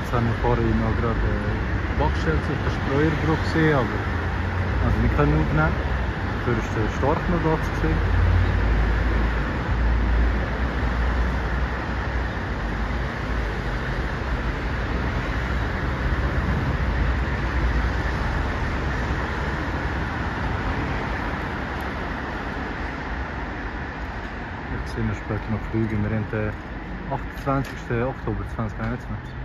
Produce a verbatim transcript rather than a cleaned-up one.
Jetzt habe ich vorhin noch gerade die Wachstelle auf der Streuerbrücke gesehen, aber also nicht können aufnehmen. Dafür ist der Storch noch da zu sehen. Jetzt sehen wir später noch Flüge. Wir haben den achtundzwanzigsten Oktober zweitausendeinundzwanzig.